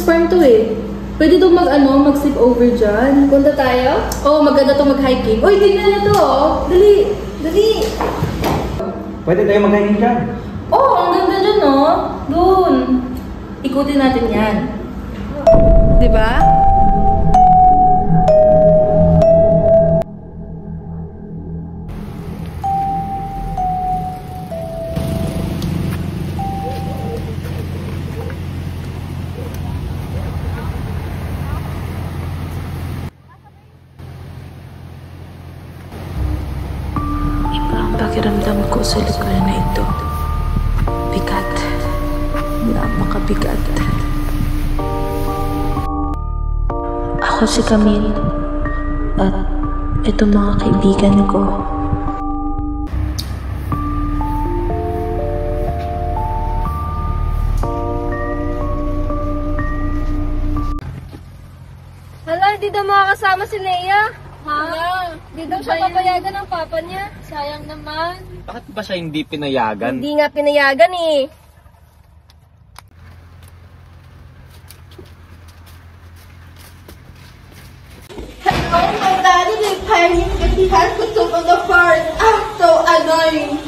farm to eh. Pwede daw mag-sleep over dyan. Punta tayo? Oo, maganda to mag-hiking. Uy, tingnan niyo to oh. Dali, dali. Pwede tayo mag-hiking dyan. Oo, ang ganda dyan oh. Doon. Ikutin natin yan. Diba? Pakiramdam ko sa lugar na ito. Bigat. Napakabigat. Ako si Camille. At ito mga kaibigan ko. Hala, hindi daw makakasama si Leia. Ha? Hindi daw siya papayagan ng papa niya. Sayang naman. Bakit ba siya hindi pinayagan? Hindi nga pinayagan eh. Oh, my daddy is paying because he has to took on the forest. Ah, so annoying.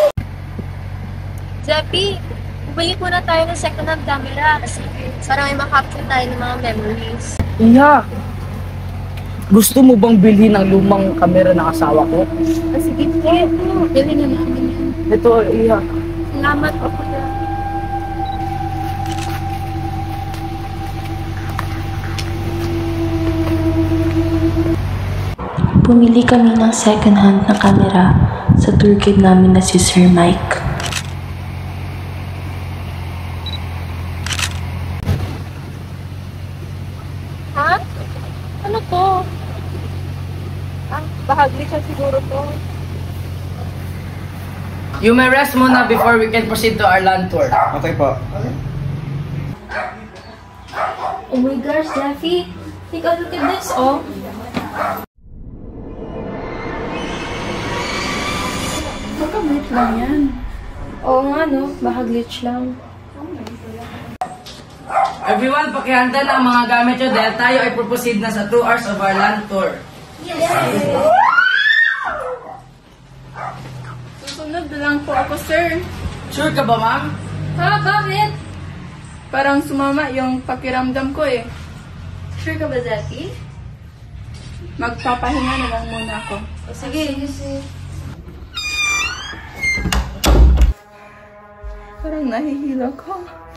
Zeppy, bumili muna tayo ng second-hand camera kasi para may makapture tayo ng mga memories. Iya! Gusto mo bang bilhin ang lumang kamera ng asawa ko? Sige po, bilhin na namin yan. Ito, Iya. Salamat po po yan. Pumili kami ng second-hand na kamera sa tour guide namin na si Sir Mike. Ha? Ano to? Bahagli siya siguro to. You may rest muna before we can proceed to our land tour. Okay po. Oh my gosh, Jeffy. Take a look at this, oh. Baka glitch lang yan. Oo nga, no? Baka glitch lang. Everyone, pakihanda na ang mga gamit nyo dahil tayo ay proceed na sa 2 hours of our land tour. Susunod na lang po ako, sir. Sure ka ba, ma'am? Ha? Bakit? Parang sumama yung pakiramdam ko eh. Sure ka ba, Zati? Magpapahinga na lang muna ako. Sige. Parang nahihilo ko.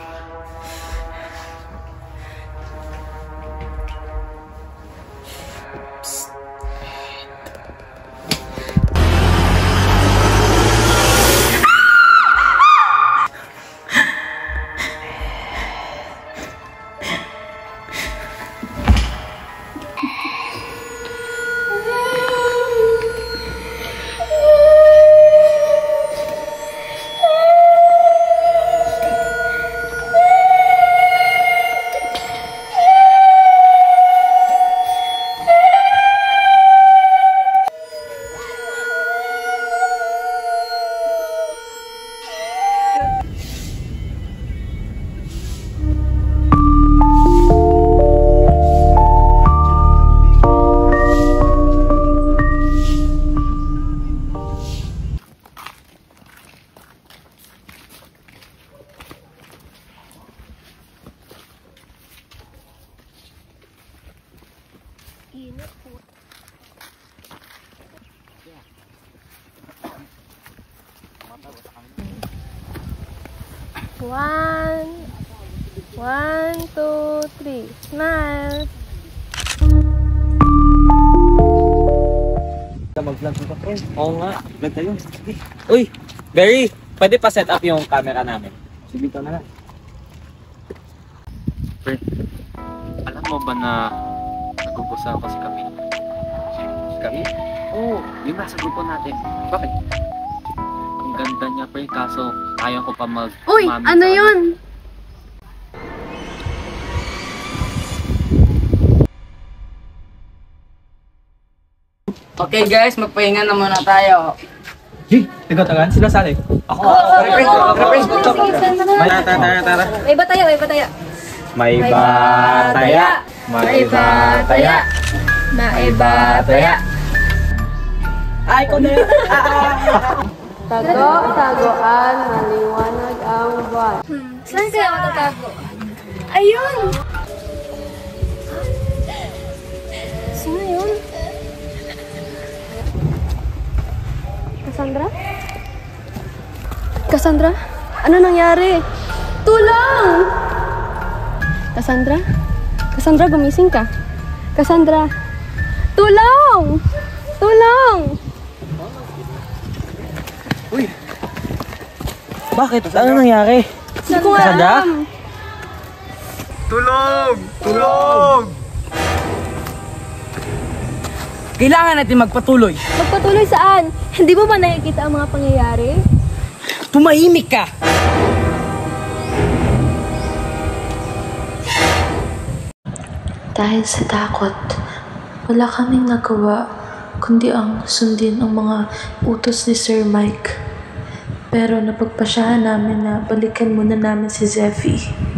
One, two, three. Smile. Mag-vlog ko pa, Oo nga, vlog tayo. Uy, Barry, pwede pa set up yung camera namin. Sige ka na lang. Friend, alam mo ba na nagugustuhan ko si Camille? Si Camille? Oo, yung nasa grupo natin. Bakit? Ang ganda niya, friend, kaso ayaw ko pa Uy, ano yun? Okay guys, magpahinga na muna tayo. Hey, taga-tagaan sila sali. Ako. Tara. May ba tayo? Maibataya! Maibataya! Maibataya! Ay, ko na yun. Tago, tagoan, maliwanag ang buwan. Saan kaya matatago? Ayun! Sino yun? Cassandra? Cassandra? Ano nangyari? Tulong! Cassandra? Cassandra, gumising ka. Cassandra! Tulong! Tulong! Bakit? Ano nangyari? Hindi ko alam. Tulong! Tulong! Kailangan natin magpatuloy. Magpatuloy saan? Hindi mo ba nakikita ang mga pangyayari? Tumahimik ka! Dahil sa takot, wala kaming nagawa kundi ang sundin ang mga utos ni Sir Mike. Pero napagpasyahan namin na balikan muna namin si Zeffy.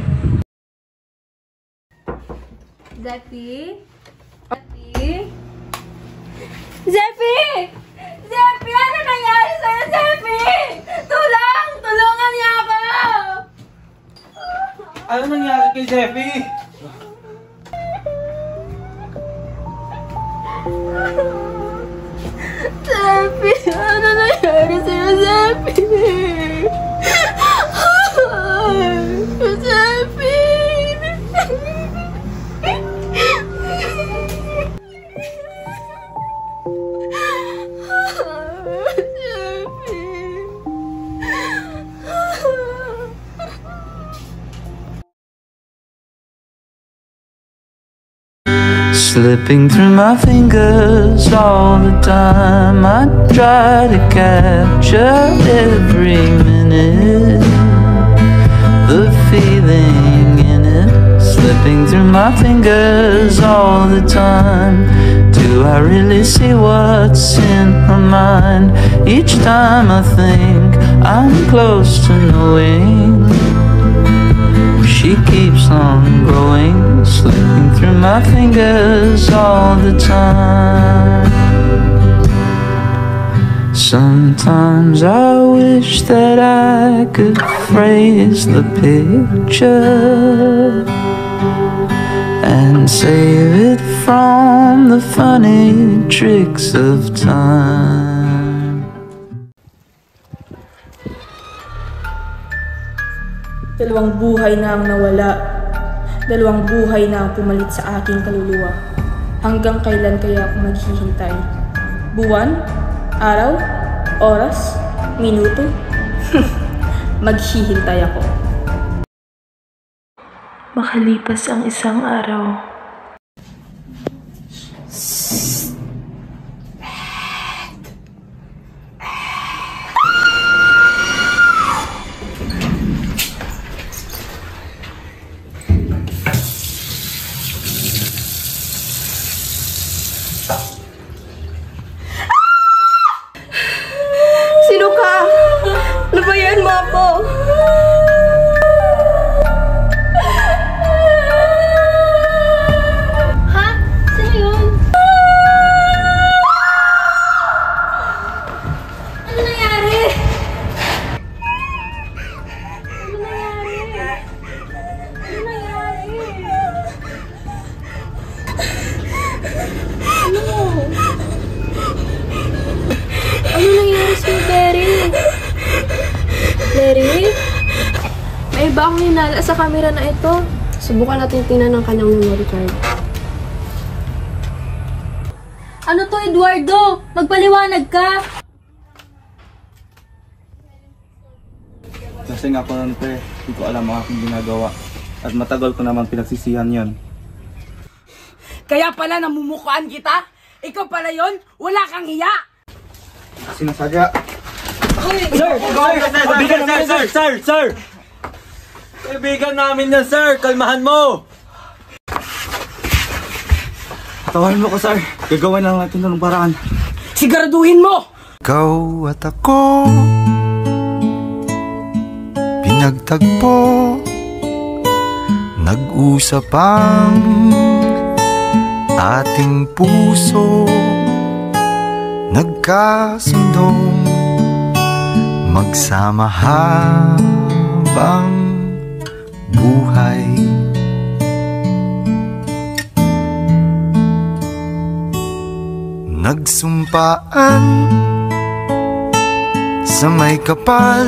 Zeffy? Zeffy? Zeffy! Zeffy! Ano nangyari sa'yo, Zeffy? Tulong! Tulungan niya ako! Ano nangyari kay Zeffy? Zeffy! Ano nangyari sa'yo, Zeffy? Zeffy! Slipping through my fingers all the time. I try to capture every minute, the feeling in it. Slipping through my fingers all the time. Do I really see what's in her mind? Each time I think I'm close to knowing, she keeps on growing, slipping through my fingers all the time. Sometimes I wish that I could phrase the picture and save it from the funny tricks of time. Dalawang buhay na ang nawala. Dalawang buhay na ang pumalit sa aking kaluluwa. Hanggang kailan kaya ako maghihintay? Buwan? Araw? Oras? Minuto? Maghihintay ako. Makalipas ang isang araw. Sino ka? Labayan mo ako! Ha? Sino yun? Ano nangyari? Ano nangyari? Ano nangyari? Ano nangyari sa'yo, Berry? Berry? May iba akong hinala sa camera na ito. Subukan natin tingnan ng kanyang memory card. Ano to, Eduardo? Magpaliwanag ka! Lasing ako nun, pre. Hindi ko alam ang aking ginagawa. At matagal ko naman pinagsisihan yon. Kaya pala namumukaan kita? Ikaw pala yon? Wala kang hiya! Sinasadya. Sir! Kaibigan namin yan, sir! Kalmahan mo! Tawarin mo ko, sir. Gagawin lang natin ng paraan. Siguraduhin mo! Ikaw at ako pinagtagpo, Nag-usap ang ating puso, nagkasundong magsama habang buhay. Nagsumpaan sa may kapal,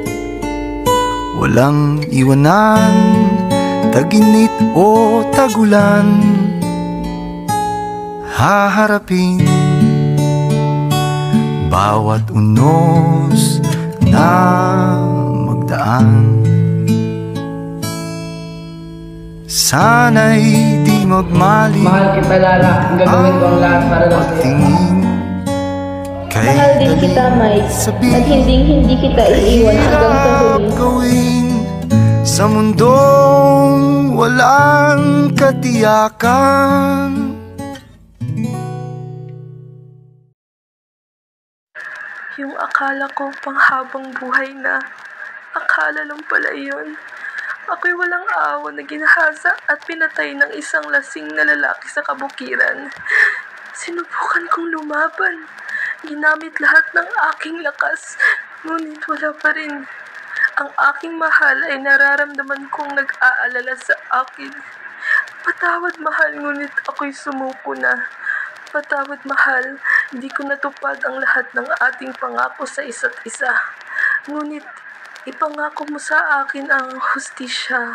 walang iwanan, taginit o tagulan, haharapin bawat unos na magdaan. Sana'y di magmali, Mahal kita, Lala. Ang gagawin ko ang lahat para lang sa'yo. tingin kay Mahal din kita, Mike. At hindi kita iiwan hanggang sa huli. gawin sa mundong walang katiyakan. Yung akala ko panghabang buhay na, akala lang pala yun. Ako'y walang awa na ginahasa at pinatay ng isang lasing na lalaki sa kabukiran. Sinubukan kong lumaban. Ginamit lahat ng aking lakas, ngunit wala pa rin. Ang aking mahal ay nararamdaman kong nag-aalala sa akin. Patawad, mahal, ngunit ako'y sumuko na. Patawad, mahal, di ko natupad ang lahat ng ating pangako sa isa't isa. Ngunit ipangako mo sa akin ang hustisya.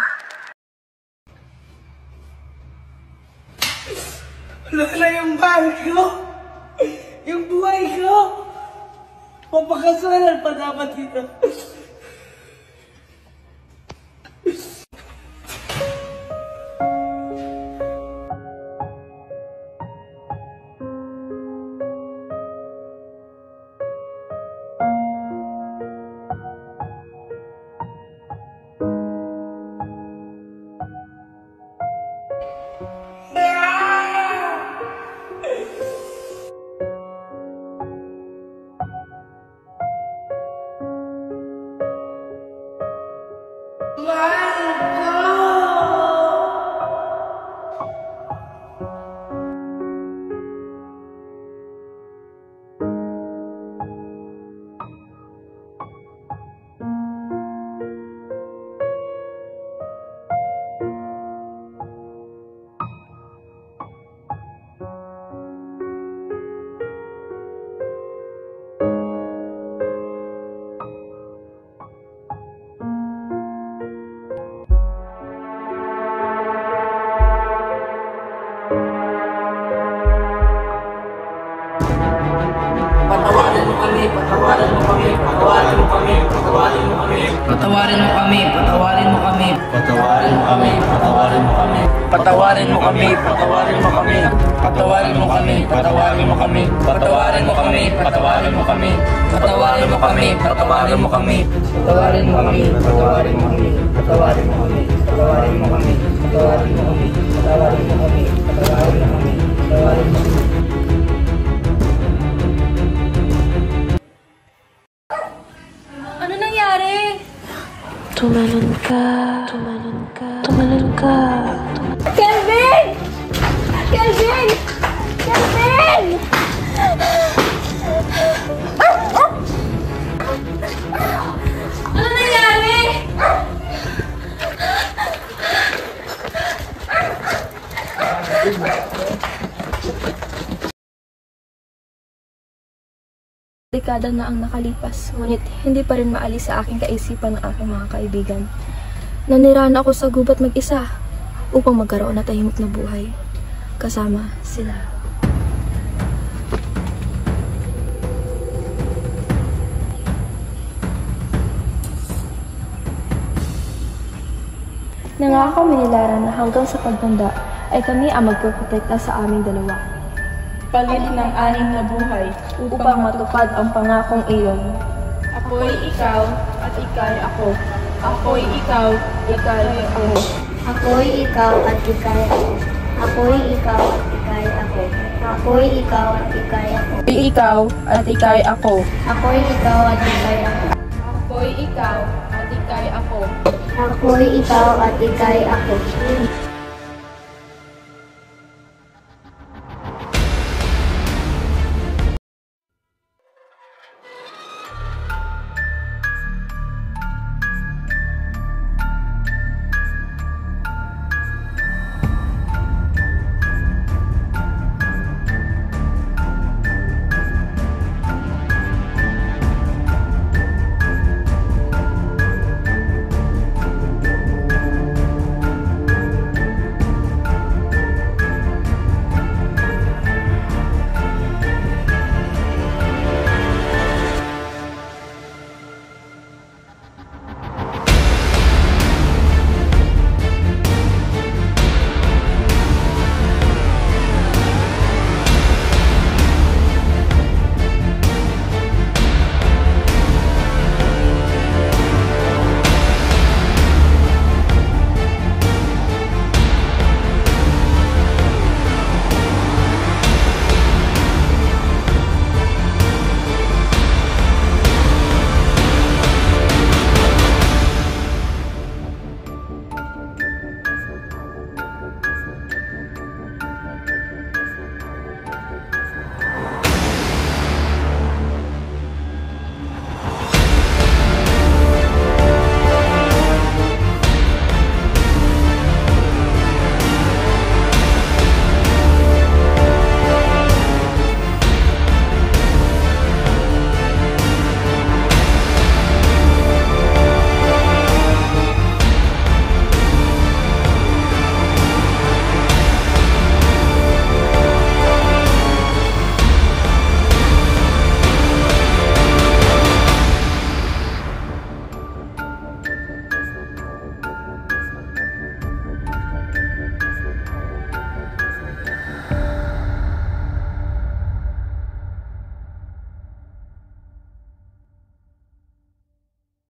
Lola, yung mahal ko, yung buhay ko, papakasalan pa dapat ito. Patawarin mo kami, patawarin mo kami, patawarin mo kami, patawarin mo kami. Patawarin mo kami, patawarin mo kami, patawarin mo kami, patawarin mo kami. Patawarin mo kami, patawarin mo kami, patawarin mo kami, patawarin mo kami, patawarin mo kami, patawarin mo kami, patawarin mo kami, patawarin mo kami, patawarin mo kami, patawarin mo kami, patawarin mo kami, patawarin mo kami, patawarin mo kami, patawarin mo kami, patawarin mo kami, patawarin mo kami. Ano nangyari? Tumalon ka, tumalon ka, tumalon ka. Kelvin! Kelvin! Kelvin! Ano nangyari? Dekada na ang nakalipas, ngunit hindi pa rin maalis sa aking kaisipan ng aking mga kaibigan. Nanirahan ako sa gubat mag-isa upang magkaroon na tahimik na buhay. Kasama sila. Nangako kami ni Lara na hanggang sa pagtanda ay kami ang magpoprotekta sa aming dalawa. Palit ng 6 na buhay Upang matupad ang pangakong iyon. Ako'y ikaw at ika'y ako. Ako'y ikaw, ika'y ako. Ako'y ikaw at ika'y ako. Ako'y ikaw at ika'y ako. Ako'y ikaw at ika'y ako. Ikaw at ika'y ako. Ako'y ikaw at ika'y ako. Ako'y ikaw at ika'y ako. Ako'y ikaw at ika'y ako.